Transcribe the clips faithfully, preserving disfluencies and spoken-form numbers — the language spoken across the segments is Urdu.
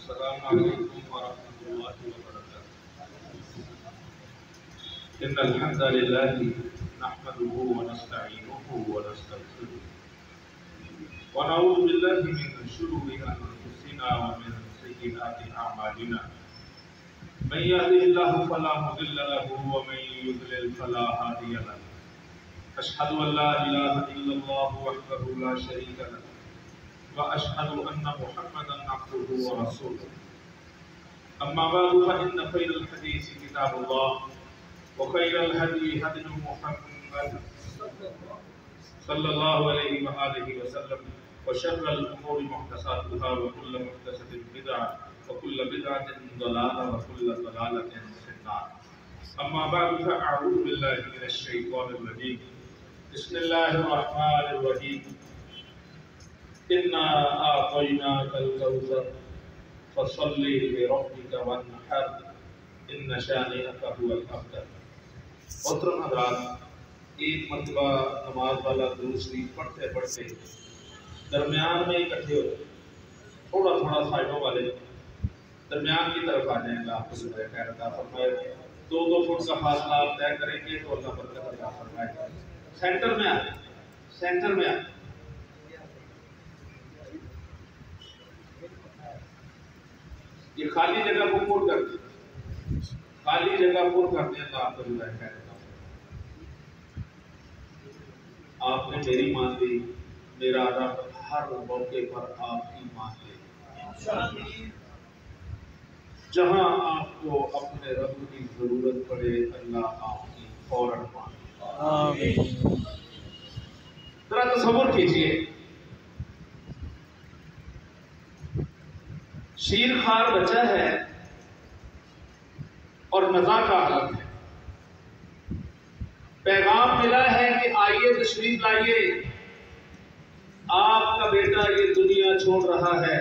السلام علیکم ورحمۃ اللہ وبرکاتہ ان الحمد للہ نحمده ونستعینه ونستغفره ونعوذ باللہ من شرور انفسنا ومن سیئات اعمالنا من يهده الله فلا مضل له ومن يضلل فلا هادي له اشهد ان لا اله الا الله وحده لا شريك له واشهد ان محمدا عبده ورسوله اما بعد فان خير الحديث كتاب الله وخير الهدي هدي محمد صلى الله عليه واله وسلم وشر الامور محدثاتها وكل محدثة بدعة وكل بدعة ضلالة وكل ضلالة في النار اما بعد فاعوذ بالله من الشيطان الرجيم بسم الله الرحمن الرحيم إنا أعطيناك الكوثر فصل لربك وانحر إن شانئك هو الأبتر. محترم حضرات، ایک مرتبہ نماز والا درود شریف پڑھتے پڑھتے درمیان میں اکٹھے ہوتے، تھوڑا تھوڑا سائڈوں والے درمیان کی طرف آ جائیں گے. آپ کو ذرا خیر عطا فرمائے. دو دو فٹ کا فاصلہ آپ طے کریں گے تو اللہ برکت عطا فرمائے. سینٹر میں آ سینٹر میں آ یہ خالی جگہ کو پور کر دیں، خالی جگہ پور کر دیں تو آپ کو جو ہے خیر عطا فرمائے. آپ نے میری مان لی، میرا رب ہر موقع پر آپ کی مان لے. جہاں آپ کو اپنے رب کی ضرورت پڑے اللہ آپ کی فوراً مان لے. آمین. ذرا تصور کیجئے، شیر خوار بچہ ہے اور نزا کا عالم ہے. پیغام ملا ہے کہ آئیے تشریف لائیے، آپ کا بیٹا یہ دنیا چھوڑ رہا ہے.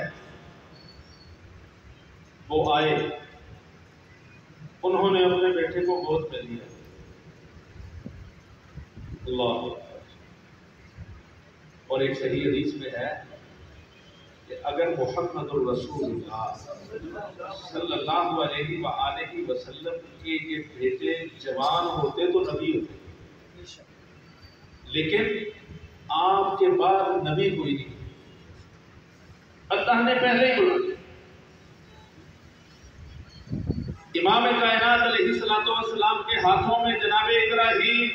وہ آئے، انہوں نے اپنے بیٹے کو گود میں لیا. اللہ اکبر. اور ایک صحیح حدیث میں ہے کہ اگر محمد الرسول اللہ صلی اللہ علیہ وآلہ وسلم کے یہ بیٹے جوان ہوتے تو نبی ہوتے، لیکن آپ کے بعد نبی کوئی نہیں. اللہ نے پہلے ہی بلا دیا. امام کائنات علیہ الصلوۃ والسلام کے ہاتھوں میں جناب ابراہیم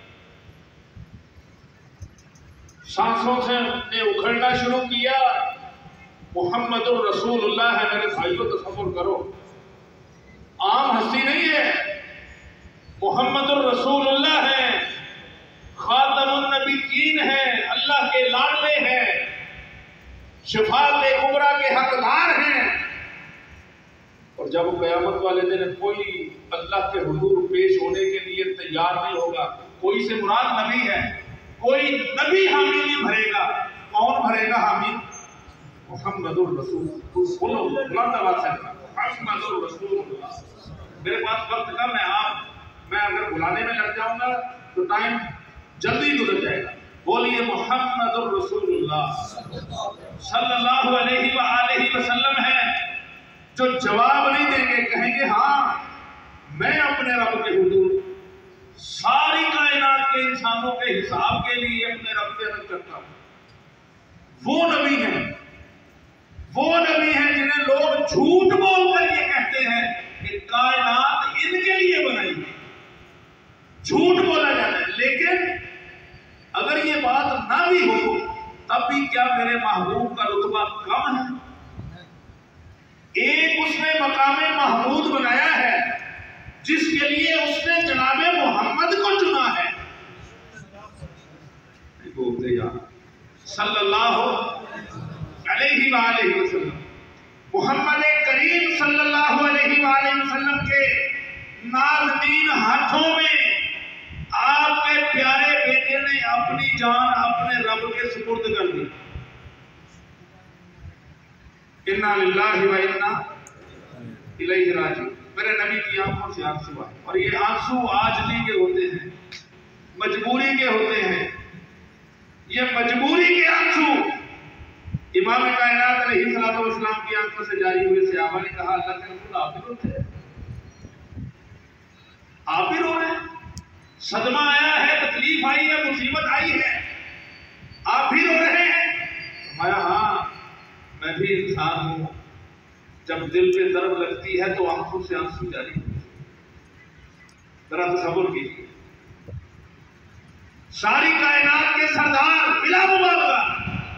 سانسوں سے نے اکھڑنا شروع کیا. محمد الرسول اللہ ہے. میرے بھائیوں تصور کرو، عام ہستی نہیں ہے، محمد الرسول اللہ ہے، خاتم النبیین ہے، اللہ کے لاڈلے ہیں، شفاعت کبریٰ کے حقدار ہیں. اور جب قیامت والے دن کوئی اللہ کے حضور پیش ہونے کے لیے تیار نہیں ہوگا، کوئی سے مراد نبی ہے، کوئی نبی حامی نہیں بھرے گا. کون بھرے گا حامی؟ محمد الرسول. بولو بلند آواز سے محمد الرسول اللہ. میرے پاس وقت کم ہے، آپ میں اگر بلانے میں لگ جاؤں گا تو ٹائم جلدی گزر جائے گا. بولیے محمد الرسول اللہ صلی اللہ علیہ وآلہ وسلم ہے. جو جواب نہیں دیں گے، کہیں گے ہاں میں اپنے رب کے حضور ساری کائنات کے انسانوں کے حساب کے لیے اپنے رب سے عرض کرتا ہوں. وہ نبی ہیں، وہ نبی ہیں جنہیں لوگ جھوٹ بول کر یہ کہتے ہیں کہ کائنات ان کے لیے بنائی ہے. جھوٹ بولا جاتا ہے. لیکن اگر یہ بات نہ بھی ہو تب بھی کیا میرے محبوب کا رتبہ کم ہے؟ ایک اس نے مقام محمود بنایا ہے جس کے لیے اس نے جناب محمد کو چنا ہے. صلی اللہ علیہ وآلہ وسلم. محمد کریم صلی اللہ علیہ وآلہ وسلم کے نازنین ہاتھوں میں آپ کے پیارے بیٹے نے اپنی جان اپنے رب کے سپرد کر دی. انا للہ و انا الیہ راجعون. میرے نبی کی آنکھوں سے آنسو آئے، اور یہ آنسو عاجزی کے ہوتے ہیں، مجبوری کے ہوتے ہیں. یہ مجبوری کے آنسو امام کائنات علیہ الصلوۃ والسلام کی آنکھوں سے جاری ہوئے صحابہ نے کہا اللہ کے رسول آپ بھی روتے ہیں، آپ بھی رو رہے ہیں، صدمہ آیا ہے، تکلیف آئی ہے، مصیبت آئی ہے، آپ بھی رو رہے ہیں؟ فرمایا ہاں میں بھی انسان ہوں، جب دل پہ ضرب لگتی ہے تو آنکھوں سے آنسو جاری ہوتے ہیں۔ ذرا تصور کیجیے، ساری کائنات کے سردار بلا مبالغہ،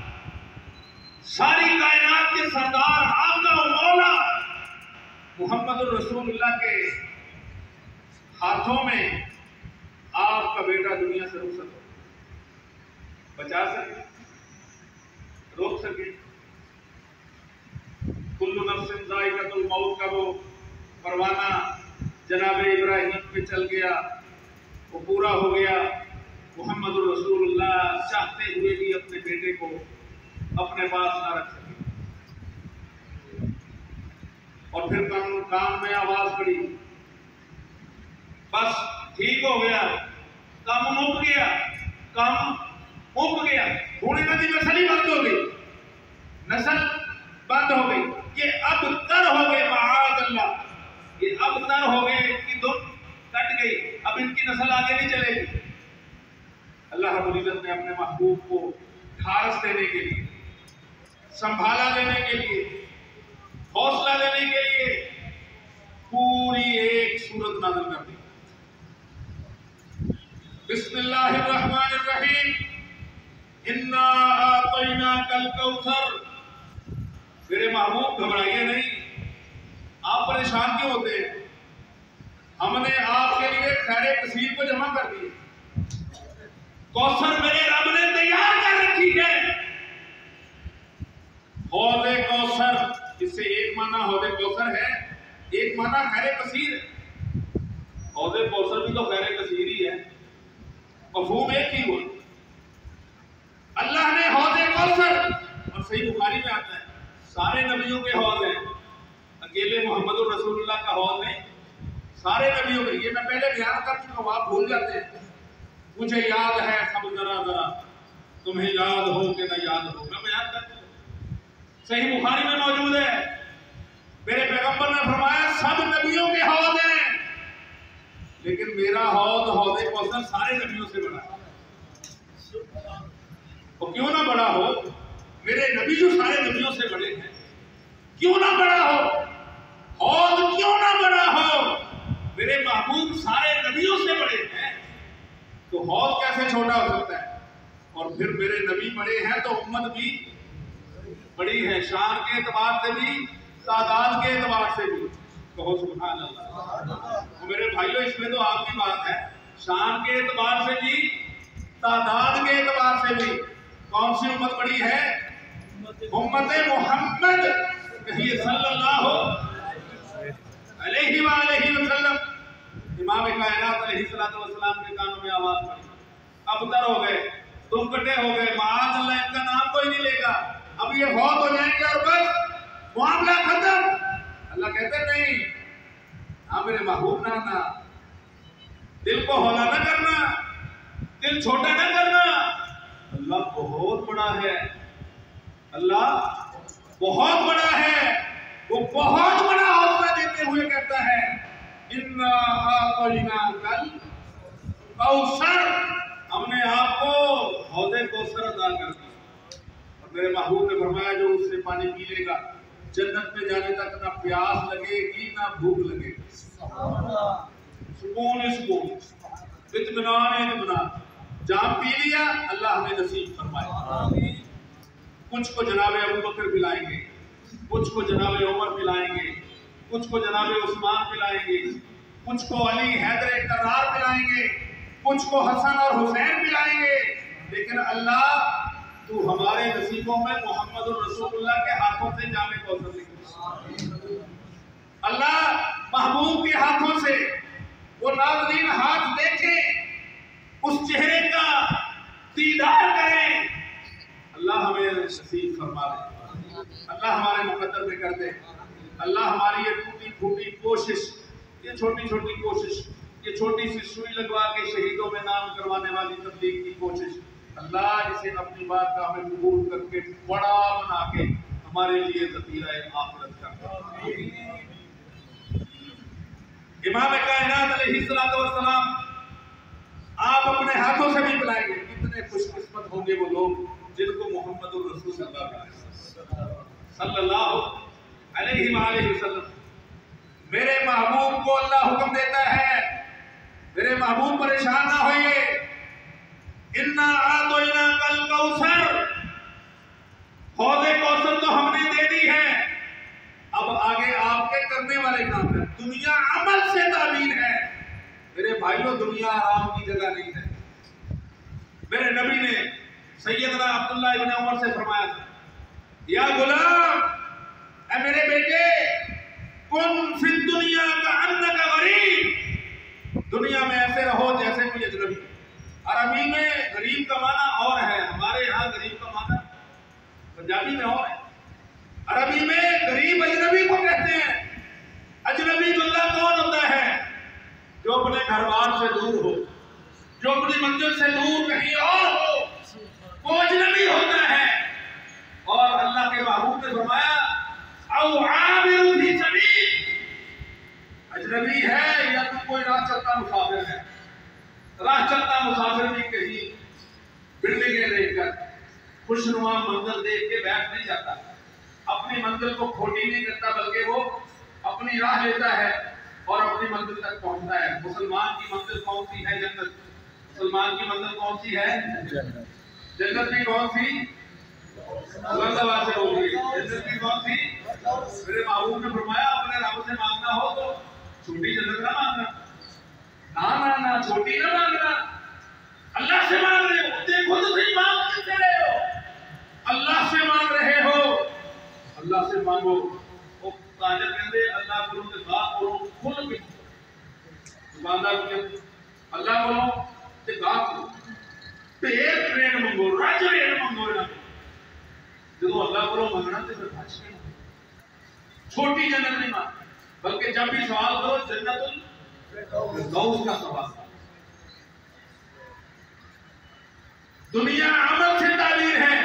ساری کائنات کے سردار آقا و مولا محمد الرسول اللہ کے ہاتھوں میں آپ کا بیٹا دنیا سے رخصت ہو، بچا سکے، روک سکے؟ کل نفس ذائقۃ الموت کا وہ پروانہ جناب ابراہیم پہ چل گیا، وہ پورا ہو گیا۔ محمد الرسول اللہ چاہتے ہوئے بھی اپنے بیٹے کو اپنے پاس نہ رکھ سکے، اور پھر کان میں آواز پڑی، بس ٹھیک ہو گیا، کام مک گیا، کام مک گیا، بوڑھی ندی میں نسل ہی بند ہو گئی، نسل بند ہو گئی، یہ اب تر ہو گئے، معاذ اللہ، یہ اب تر ہو گئے، ان کی دم کٹ گئی، اب ان کی نسل آگے نہیں چلے گی۔ اللہ رب العزت نے اپنے محبوب کو ٹھارس دینے کے لیے، سنبھالا دینے کے لیے، حوصلہ دینے کے لیے پوری ایک سورت نازل کر دی۔ بسم اللہ الرحمن الرحیم، انا اعطیناک الکوثر۔ میرے محبوب گھبرائیے نہیں، آپ پریشان کیوں ہوتے ہیں؟ ہم نے آپ کے لیے خیر کثیر کو جمع کر دیا، کوثر میرے رب نے تیار کر رکھی ہے۔ حوض کوثر، اس سے ایک معنی حوض کوثر ہے، ایک معنی خیر کثیر ہے۔ حوض کوثر بھی تو خیر کثیر ہی ہے، مفہوم ایک ہی ہوا۔ اللہ نے حوض کوثر، اور صحیح بخاری میں آتا ہے سارے نبیوں کے حوض ہیں، اکیلے محمد الرسول اللہ کا حوض نہیں، سارے نبیوں کے۔ یہ میں پہلے بیان کر چکا ہوں، آپ بھول جاتے ہیں۔ مجھے یاد ہے سب ذرا ذرا، تمہیں یاد ہو کہ نہ یاد ہو، میں بیان کر چکا ہوں، صحیح بخاری میں موجود ہے۔ میرے پیغمبر نے فرمایا سب نبیوں کے حوض ہیں، لیکن میرا حوض حوض کوثر سارے نبیوں سے بڑا ہے۔ وہ کیوں نہ بڑا ہو، میرے نبی جو سارے نبیوں سے بڑے ہیں، کیوں نہ بڑا ہو، حوض کیوں نہ بڑا ہو، میرے محبوب سارے نبیوں سے بڑے ہیں، تو حوض کیسے چھوٹا ہو سکتا ہے؟ اور پھر میرے نبی بڑے ہیں تو امت بھی بڑی ہے، شان کے اعتبار سے بھی، تعداد کے اعتبار سے بھی، کہو سبحان اللہ۔ میرے بھائیوں، اس میں تو آپ کی بات ہے، شان کے اعتبار سے بھی، تعداد کے اعتبار سے بھی۔ کون سی امت بڑی ہے؟ امت محمد کہیے صلی اللہ علیہ وآلہ وسلم۔ امام کائنات علیہ الصلوۃ والسلام کے کانوں میں آواز پڑی، اب تر ہو گئے، تم کٹے ہو گئے، معاذ اللہ ان کا نام کوئی نہیں لے گا، اب یہ فوت ہو جائیں گے اور بس معاملہ ختم۔ اللہ کہتے نہیں، ہاں میرے محبوب نانا، دل کو ہولا نہ کرنا، دل چھوٹا نہ کرنا، اللہ بہت بڑا ہے، اللہ بہت بڑا ہے، وہ بہت بڑا حوصلہ دیتے ہوئے کہتا ہے اِنَّا أَعْطَيْنَاكَ الْكَوْثَرَ، ہم نے آپ کو حوض کوثر عطا کر دیا۔ اور میرے محبوب نے فرمایا جو اس سے پانی پی لے گا جنت میں جانے تک نہ پیاس لگے گی نہ بھوک لگے گی، سکون ہی سکون، اطمینان ہی اطمینان۔ جام پی لیا، اللہ ہمیں نصیب فرمائے۔ کچھ کو جناب ابو بکر پلائیں گے، کچھ کو جناب عمر پلائیں گے، کچھ کو جناب عثمان پلائیں گے، کچھ کو علی حیدر کرار پلائیں گے، کچھ کو حسن اور حسین پلائیں گے، لیکن اللہ تو ہمارے نصیبوں میں محمد الرسول اللہ کے ہاتھوں سے جام کوثر لکھ، اللہ محبوب کے ہاتھوں سے وہ ناظرین ہاتھ دیکھیں، اس چہرے کا دیدار کریں، اللہ ہمیں نصیب فرما دے، اللہ ہمارے مقدر میں کر دے، اللہ ہماری یہ ٹوٹی پھوٹی کوشش، یہ چھوٹی چھوٹی کوشش، یہ چھوٹی سی سوئی لگوا کے شہیدوں میں نام کروانے والی تبلیغ کی کوشش، اللہ اسے اپنی بات کا ہمیں قبول کر کے بڑا بنا کے ہمارے لیے ذخیرہ آخرت کرتا ہے۔ امام کائنات علیہ الصلوۃ والسلام آپ اپنے ہاتھوں سے بھی بلائیں گے، کتنے خوش قسمت ہوں گے وہ لوگ جن کو محمد الرسول صلی اللہ صلی اللہ علیہ وآلہ وسلم۔ میرے محبوب کو اللہ حکم دیتا ہے، میرے محبوب پریشان نہ ہوئیے، اِنَّا أَعْطَيْنَاكَ الْكَوْثَرَ، حوض کوثر تو ہم نے دے دی ہے، اب آگے آپ کے کرنے والے کام ہے۔ دنیا عمل سے تعبیر ہے میرے بھائیوں، دنیا آرام کی جگہ نہیں ہے۔ میرے نبی نے سیدنا عبداللہ ابن عمر سے فرمایا تھا، یا غلام، اے میرے بیٹے، کن فی الدنیا کأنک غریب، دنیا میں ایسے رہو جیسے کوئی اجنبی۔ عربی میں غریب کا معنی اور ہے، ہمارے یہاں غریب کا معنی پنجابی میں اور ہے۔ عربی میں غریب اجنبی کو کہتے ہیں۔ اجنبی بندہ کون ہوتا ہے؟ جو اپنے گھر بار سے دور ہو، جو اپنی منزل سے دور کہیں اور ہو، وہ اجنبی ہوتا ہے۔ اور اللہ کے محبوب نے فرمایا او عابر فی سبیل، اجنبی ہے یا تو کوئی راہ چلتا مسافر ہے۔ راہ چلتا مسافر بھی کہیں بلڈنگیں دیکھ کر خوشنما منظر دیکھ کے بیٹھ نہیں جاتا، اپنی منزل کو کھوٹی نہیں کرتا، بلکہ وہ اپنی راہ لیتا ہے اور اپنی منزل تک پہنچتا ہے۔ مسلمان کی منزل کون سی ہے؟ جنت۔ مسلمان کی منزل کون سی ہے؟ جنت بھی کون سی؟ بلند آواز سے بولیے، جنت بھی کون سی؟ میرے محبوب نے فرمایا اپنے رب سے مانگنا ہو تو چھوٹی جنت نہ مانگنا، نہ نہ نہ چھوٹی نہ مانگنا، اللہ سے مانگ رہے ہو، دیکھو تو صحیح مانگ کتنے رہے ہو، اللہ سے مانگ رہے ہو، اللہ سے مانگو۔ وہ تاجر کہتے اللہ کرو کہ بات کرو کھل کے، دکاندار کہتے اللہ کرو کہ بات کرو، پیر ریٹ منگو، راج ریٹ منگو نہ جب اللہ کرو مانگنا تو پھر بھاج کے چھوٹی جنت نہیں مانگ، بلکہ جب بھی سوال کرو جنت الفردوس کا سوال۔ دنیا عمل سے تعبیر ہے۔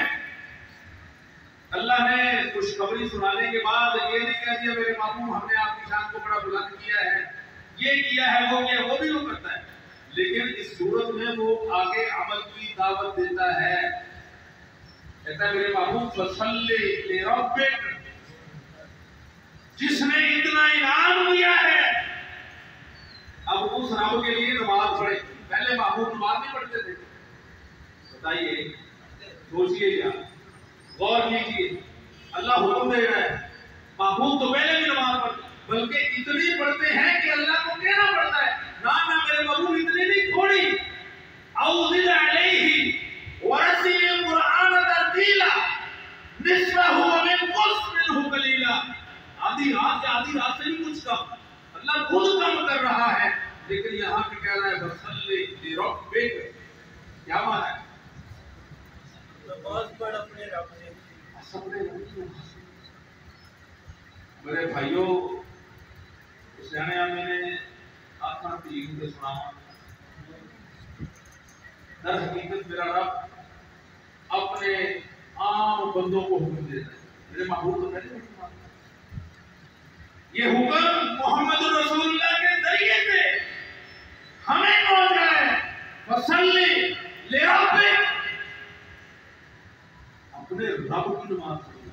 اللہ نے خوشخبری سنانے کے بعد یہ نہیں کہہ دیا میرے محبوب ہم نے آپ کی شان کو بڑا بلند کیا ہے، یہ کیا ہے، وہ کیا، وہ بھی وہ کرتا ہے، لیکن اس صورت میں وہ آگے عمل کی دعوت دیتا ہے۔ کہتا ہے میرے محبوب فصلی لربک، جس نے اتنا انعام دیا ہے اب اس رب کے لیے نماز پڑھے۔ پہلے محبوب نماز نہیں پڑھتے تھے، بتائیے، سوچئے کیا، غور کیجئے، اللہ حکم دے رہا ہے، محبوب تو پہلے بھی نماز پڑھتے بلکہ اتنی پڑھتے ہیں کہ اللہ کو کہنا پڑتا ہے نہ نہ میرے محبوب اتنی نہیں، تھوڑی، اوزد علیہ ورسل القرآن ترتیلا نصفہ وانقص منہ قلیلا، آدھی رات یا آدھی رات سے بھی کچھ کم، اللہ خود کم کر رہا ہے، لیکن یہاں پہ کہہ رہا ہے فصلی لربک، کیا معنی ہے؟ نماز پڑھ اپنے رب سے، اپنے رب سے۔ میرے بھائیوں، سیانے میں نے آخر تین سے سنا، در حقیقت میرا رب اپنے عام بندوں کو حکم دیتا ہے، میرے محبوب تو پہلے حکم آتا ہے، یہ حکم محمد رسول اللہ کے ذریعے سے ہمیں پہنچا ہے، فصلی لربک، اپنے رب کی نماز پڑھنا۔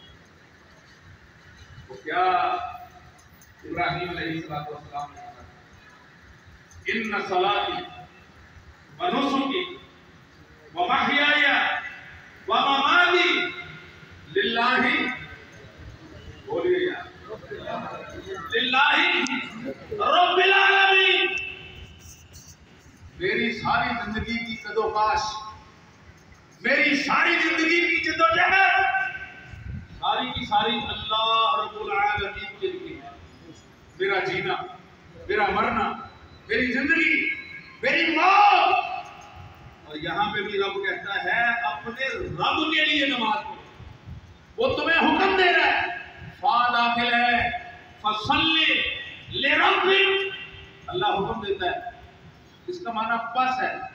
وہ کیا ابراہیم علیہ السلام نے کہا، ان صلاتی ونسکی ومحیای ومماتی للہ، بولیے یار، للہ رب العالمین، میری ساری زندگی کی قدوکاش، میری ساری زندگی کی جدوجہد، ساری کی ساری اللہ رب العالمین کے لیے ہے۔ میرا جینا، میرا مرنا، میری زندگی، میری موت، اور یہاں پہ بھی رب کہتا ہے اپنے رب کے لیے نماز پڑھو، وہ تمہیں حکم دے رہا ہے، فا داخل ہے، فصلی لربک، اللہ حکم دیتا ہے، اس کا معنی پس ہے،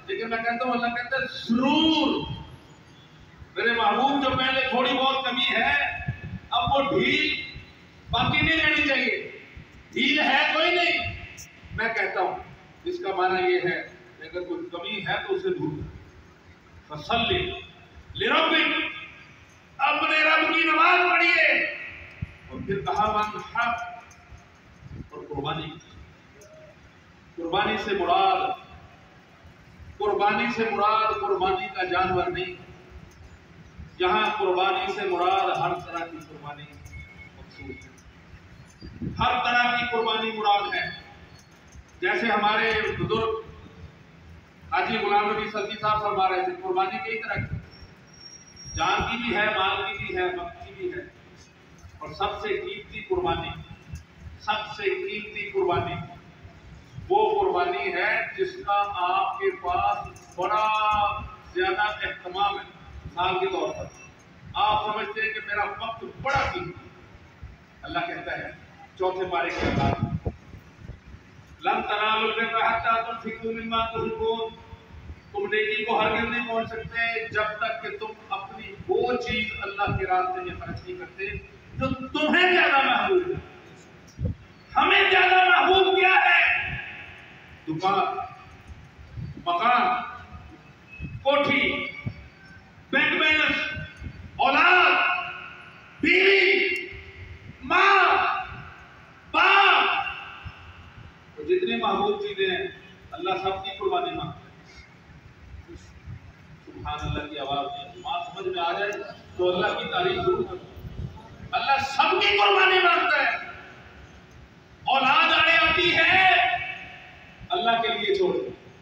لیکن میں کہتا ہوں اللہ کہتا ہے ضرور میرے محبوب جو پہلے تھوڑی بہت کمی ہے اب وہ ڈھیل باقی نہیں رہنی چاہیے. ڈھیل ہے کوئی نہیں. میں کہتا ہوں اس کا معنی یہ ہے کہ اگر کوئی کمی ہے تو اسے دور فصلی لربک اپنے رب کی نماز پڑھیے. اور پھر کہا من حق اور قربانی. قربانی سے مراد قربانی سے مراد قربانی کا جانور نہیں. یہاں قربانی سے مراد ہر طرح کی قربانی مقصود ہے. ہر طرح کی قربانی مراد ہے. جیسے ہمارے بزرگ حاجی غلام نبی سلفی صاحب فرما رہے تھے قربانی کئی طرح کی. جان کی بھی ہے, مال کی بھی ہے, وقت کی بھی ہے. اور سب سے قیمتی قربانی سب سے قیمتی قربانی وہ قربانی ہے جس کا آپ کے پاس بڑا زیادہ اہتمام ہے. مثال کے طور پر آپ سمجھتے ہیں کہ میرا وقت بڑا قیمتی. اللہ کہتا ہے چوتھے پارے کے اندر لن تنالوا البر حتى تنفقوا مما تحبون. تم نیکی کو ہرگز نہیں پہنچ سکتے جب تک کہ تم اپنی وہ چیز اللہ کے راستے میں خرچ نہیں کرتے جو تمہیں زیادہ محبوب ہے. ہمیں زیادہ محبوب کیا ہے؟ دکان, مکان, کوٹھی, بینک بیلنس, اولاد, بیوی, ماں, باپ. جتنی محبوب چیزیں ہیں اللہ سب کی قربانی مانگتا ہے. سبحان اللہ کی آواز میں بات سمجھ میں آ جائے تو اللہ کی تعریف ضرور کرو. اللہ سب کی قربانی مانگتا ہے. اولاد آنے آتی ہے اللہ کے لیے چھوڑو.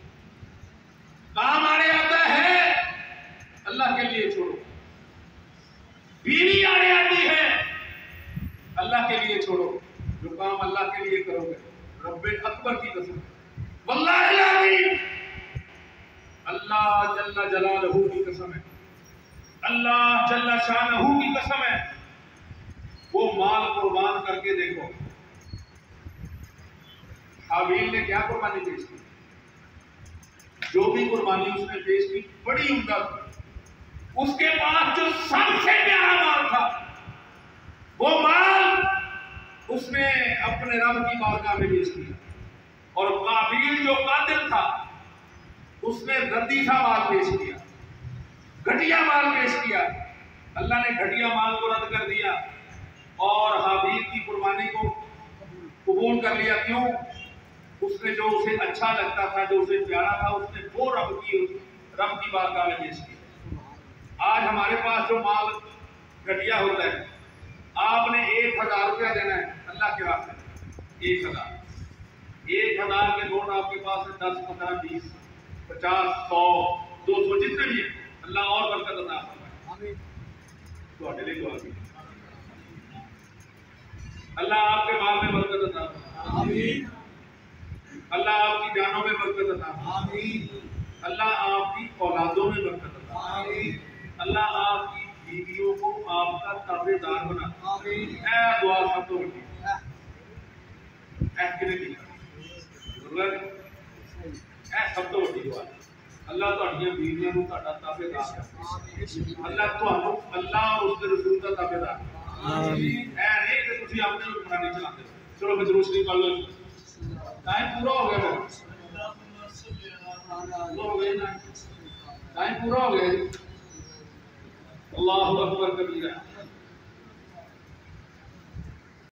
کام آنے آتا ہے اللہ کے لیے چھوڑو. بیوی آنے آتی ہے اللہ کے لیے چھوڑو. جو کام اللہ کے لیے کرو گے رب اکبر کی قسم واللہ العظیم اللہ جل جلالہ کی قسم ہے, اللہ جل شانہ کی قسم ہے, وہ مال قربان کر کے دیکھو. حابیل نے کیا قربانی پیش کی؟ جو بھی قربانی اس نے پیش کی بڑی عمدہ تھی. اس کے پاس جو سب سے پیارا مال تھا وہ مال اس نے اپنے رب کی بارگاہ میں پیش کیا. اور قابیل جو قاتل تھا اس نے ردی سا مال پیش کیا, گھٹیا مال پیش کیا. اللہ نے گھٹیا مال کو رد کر دیا اور حابیل کی قربانی کو قبول کر لیا. کیوں؟ اس نے جو اسے اچھا لگتا تھا, جو اسے پیارا تھا, اس نے وہ رب کی رب کی بارگاہ میں پیش کیا. آج ہمارے پاس جو مال گھٹیا ہوتا ہے, آپ نے ایک ہزار روپیہ دینا ہے اللہ کے راستے میں, ایک ہزار ایک ہزار کے نوٹ آپ کے پاس ہے, دس, پندرہ, بیس, پچاس, سو, دو سو, جتنے بھی ہیں. اللہ اور برکت عطا فرمائے. تو اٹلی تو آگے اللہ آپ کے مال میں برکت عطا فرمائے. اللہ آپ کی جانوں میں برکت عطا فرمائے. اللہ آپ کی اولادوں میں برکت عطا فرمائے. اللہ آپ کی بیویوں کو آپ کا تابع دار بنا. اے دعا سب تو بڑی اے کنے کی اے سب تو بڑی دعا. اللہ تہاڈیاں بیویاں نوں تہاڈا تابع دار کرے. اللہ تہانوں اللہ اور اس کے رسول کا تابع دار. آمین. اے نہیں کہ تسی اپنے کو بنانے چلاتے. چلو میں روشنی کر لو. ٹائم پورا ہو گیا ہے. پورا ہو گیا نا, ٹائم پورا ہو گیا. اللہ اکبر کبیرہ.